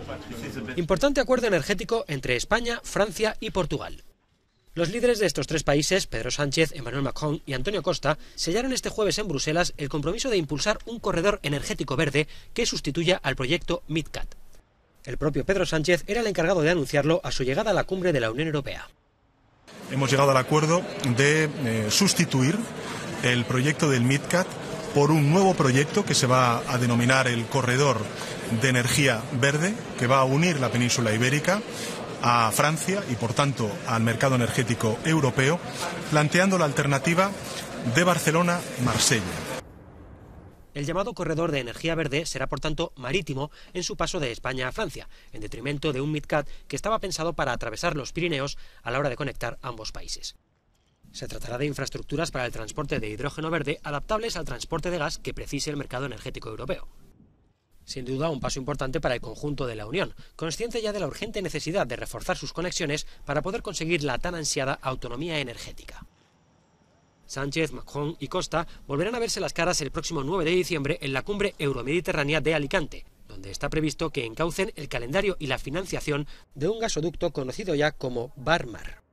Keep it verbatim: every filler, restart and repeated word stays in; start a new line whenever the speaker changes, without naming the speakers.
Importante acuerdo energético entre España, Francia y Portugal. Los líderes de estos tres países, Pedro Sánchez, Emmanuel Macron y Antonio Costa, sellaron este jueves en Bruselas el compromiso de impulsar un corredor energético verde que sustituya al proyecto MidCat. El propio Pedro Sánchez era el encargado de anunciarlo a su llegada a la cumbre de la Unión Europea.
Hemos llegado al acuerdo de eh, sustituir el proyecto del MidCat por un nuevo proyecto que se va a denominar el Corredor de Energía Verde, que va a unir la península ibérica a Francia y, por tanto, al mercado energético europeo, planteando la alternativa de Barcelona-Marsella.
El llamado corredor de energía verde será, por tanto, marítimo en su paso de España a Francia, en detrimento de un MidCat que estaba pensado para atravesar los Pirineos a la hora de conectar ambos países. Se tratará de infraestructuras para el transporte de hidrógeno verde adaptables al transporte de gas que precise el mercado energético europeo. Sin duda, un paso importante para el conjunto de la Unión, consciente ya de la urgente necesidad de reforzar sus conexiones para poder conseguir la tan ansiada autonomía energética. Sánchez, Macron y Costa volverán a verse las caras el próximo nueve de diciembre en la cumbre euromediterránea de Alicante, donde está previsto que encaucen el calendario y la financiación de un gasoducto conocido ya como Barmar.